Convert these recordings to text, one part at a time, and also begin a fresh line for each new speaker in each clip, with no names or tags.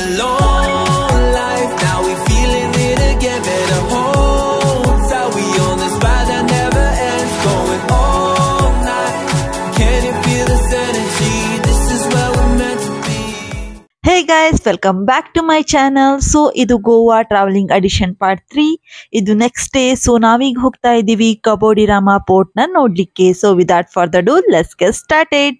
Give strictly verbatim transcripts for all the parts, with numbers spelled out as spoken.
alone life. Now we feeling it again. Better hold tight. We on this ride that never ends, going all night. Can you feel this energy? This is where we're meant to be.
Hey guys, welcome back to my channel. So idu Goa traveling edition part three. Idu next day. So navig hogta idivi Karavali Rama port na nodlikke. So without further ado, let's get started.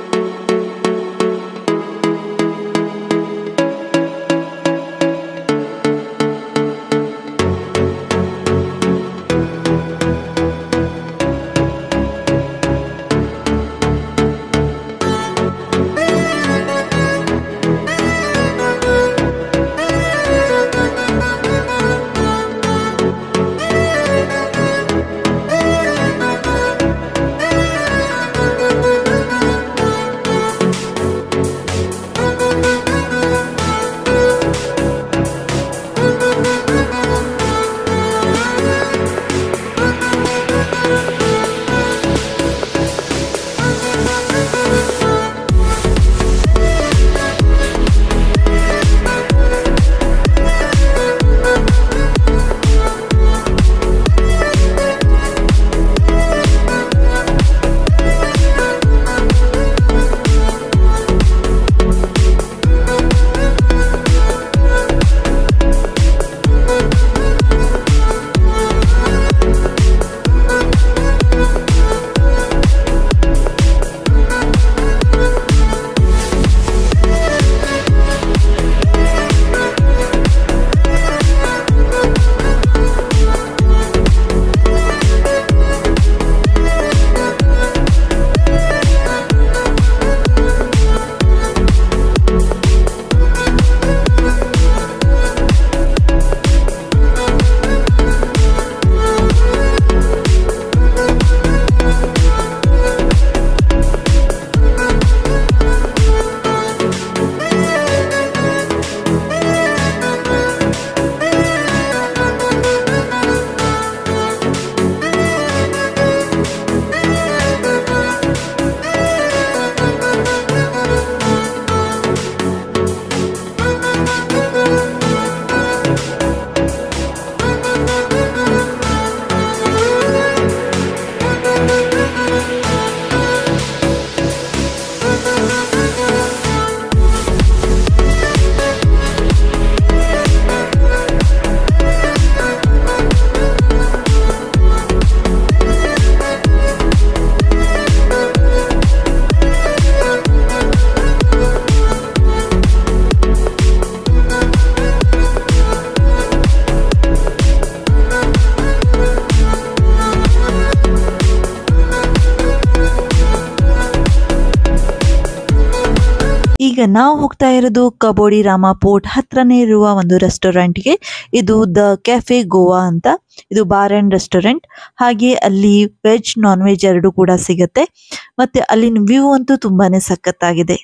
ಈಗ ನಾವು ಹೋಗ್ತಾ ಇರೋದು ಕಬೋಡಿ Rama port ಹತ್ರನೇ ಇರುವ ಒಂದು ರೆಸ್ಟೋರೆಂಟ್ಗೆ. ಇದು the cafe Goa ಅಂತ. ಇದು ಬಾರ್ ಅಂಡ್ ರೆಸ್ಟೋರೆಂಟ್. ಹಾಗೆ ಅಲ್ಲಿ ವೆಜ್ ನಾನ್ ವೆಜ್ ಎರಡು ಕೂಡ ಸಿಗುತ್ತೆ. ಮತ್ತೆ ಅಲ್ಲಿನ ವ್ಯೂ ಅಂತೂ ತುಂಬಾನೇ ಸಖತ್ತಾಗಿದೆ.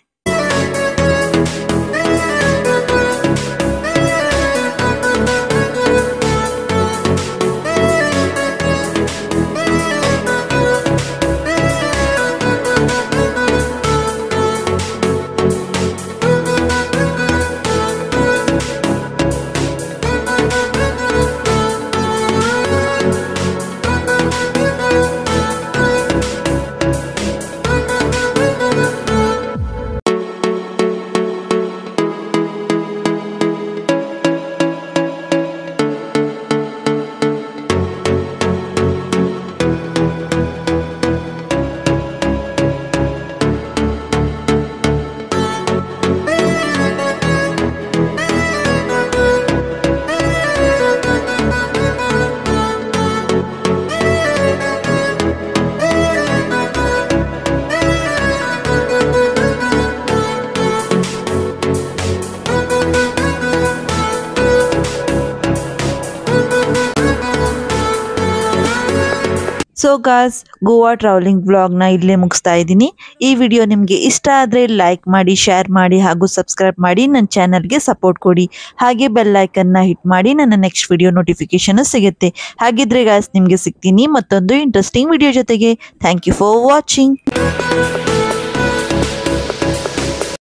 ಸೊ ಗಾಯ್ಸ್, ಗೋವಾ ಟ್ರಾವೆಲಿಂಗ್ ವ್ಲಾಗ್ನ ಇಲ್ಲೇ ಮುಗಿಸ್ತಾ ಇದ್ದೀನಿ. ಈ ವಿಡಿಯೋ ನಿಮಗೆ ಇಷ್ಟ ಆದರೆ ಲೈಕ್ ಮಾಡಿ, ಶೇರ್ ಮಾಡಿ ಹಾಗೂ ಸಬ್ಸ್ಕ್ರೈಬ್ ಮಾಡಿ ನನ್ನ ಚಾನಲ್ಗೆ ಸಪೋರ್ಟ್ ಕೊಡಿ. ಹಾಗೆ ಬೆಲ್ ಐಕನ್ನ ಹಿಟ್ ಮಾಡಿ ನನ್ನ ನೆಕ್ಸ್ಟ್ ವಿಡಿಯೋ ನೋಟಿಫಿಕೇಶನ್ ಸಿಗುತ್ತೆ. ಹಾಗಿದ್ರೆ ಗಾಯ್ಸ್, ನಿಮಗೆ ಸಿಗ್ತೀನಿ ಮತ್ತೊಂದು ಇಂಟ್ರೆಸ್ಟಿಂಗ್ ವಿಡಿಯೋ ಜೊತೆಗೆ. Thank you for watching.